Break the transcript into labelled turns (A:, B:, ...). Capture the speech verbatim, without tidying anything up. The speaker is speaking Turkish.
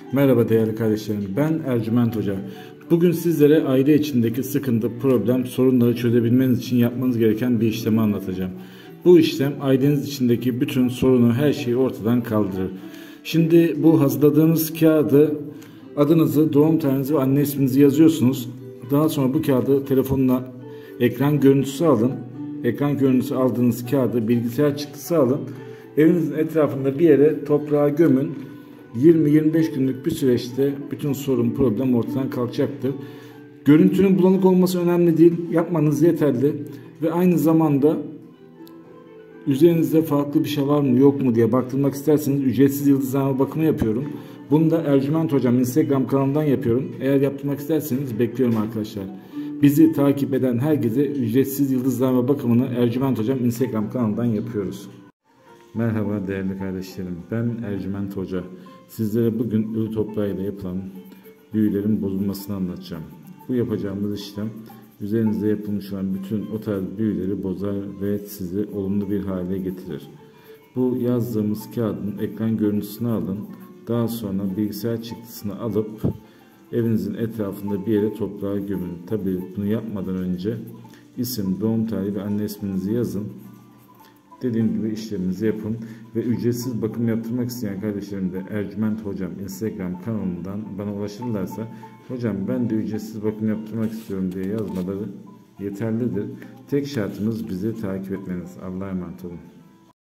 A: Merhaba değerli kardeşlerim, ben Ercüment Hoca. Bugün sizlere aile içindeki sıkıntı, problem, sorunları çözebilmeniz için yapmanız gereken bir işlemi anlatacağım. Bu işlem aileniz içindeki bütün sorunu, her şeyi ortadan kaldırır. Şimdi bu hazırladığınız kağıdı, adınızı, doğum tarihinizi ve anne isminizi yazıyorsunuz. Daha sonra bu kağıdı telefonuna ekran görüntüsü alın. Ekran görüntüsü aldığınız kağıdı bilgisayar çıktısı alın. Evinizin etrafında bir yere toprağa gömün. yirmi yirmi beş günlük bir süreçte bütün sorun, problem ortadan kalkacaktır. Görüntünün bulanık olması önemli değil. Yapmanız yeterli. Ve aynı zamanda üzerinizde farklı bir şey var mı yok mu diye baktırmak isterseniz ücretsiz yıldızlama bakımı yapıyorum. Bunu da Ercüment Hocam Instagram kanalından yapıyorum. Eğer yaptırmak isterseniz bekliyorum arkadaşlar. Bizi takip eden herkese ücretsiz yıldızlama bakımını Ercüment Hocam Instagram kanalından yapıyoruz. Merhaba değerli kardeşlerim, ben Ercüment Hoca. Sizlere bugün ölü toprağıyla yapılan büyülerin bozulmasını anlatacağım. Bu yapacağımız işlem üzerinizde yapılmış olan bütün o tarz büyüleri bozar ve sizi olumlu bir hale getirir. Bu yazdığımız kağıdın ekran görüntüsünü alın. Daha sonra bilgisayar çıktısını alıp evinizin etrafında bir yere toprağa gömün. Tabii bunu yapmadan önce isim, doğum tarihi ve anne isminizi yazın. Dediğim gibi işleminizi yapın ve ücretsiz bakım yaptırmak isteyen kardeşlerim de Ercüment Hocam Instagram kanalından bana ulaşırlarsa hocam ben de ücretsiz bakım yaptırmak istiyorum diye yazmaları yeterlidir. Tek şartımız bizi takip etmeniz. Allah'a emanet olun.